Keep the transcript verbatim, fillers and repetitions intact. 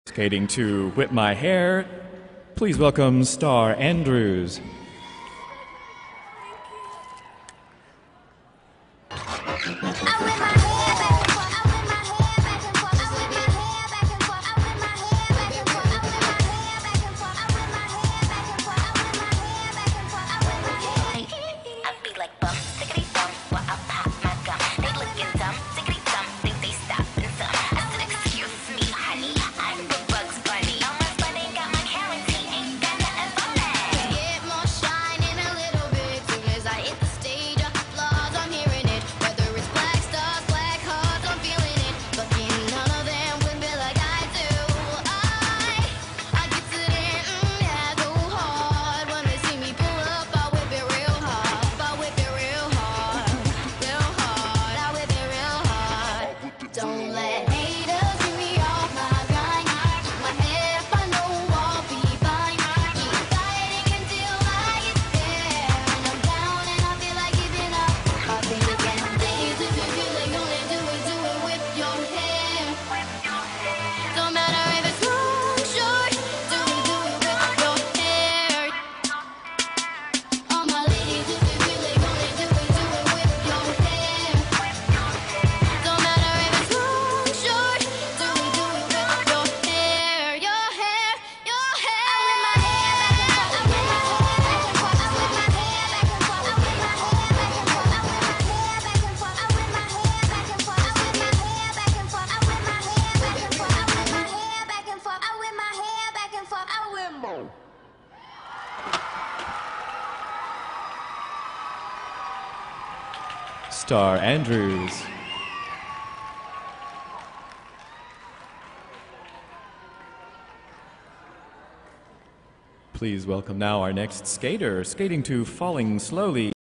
Skating to Whip My Hair, please welcome Starr Andrews. Don't let haters get me off my grind. Keep my head up, I know I'll be fine. Keep fighting until I get there. When I'm down and I feel like giving up, I'll think again. Ladies, if you feel like gonna do it, do it with your hair. Don't matter if it's long, short, do it, do it with your hair. All my ladies, if you feel like gonna do it, do it with your hair. Don't matter if it's long, short, do it, do it with your hair, your hair, your hair. I whip my hair back and forth, I whip my hair back and forth, I whip my hair back and forth, I whip my hair back and forth, I whip my hair back and forth, I whip my hair back and forth, I whip my hair back and forth, I whip my hair back and forth, I whip my hair back and forth, I whip my hair back and forth, I whip my. Starr Andrews. Please welcome now our next skater, skating to Falling Slowly.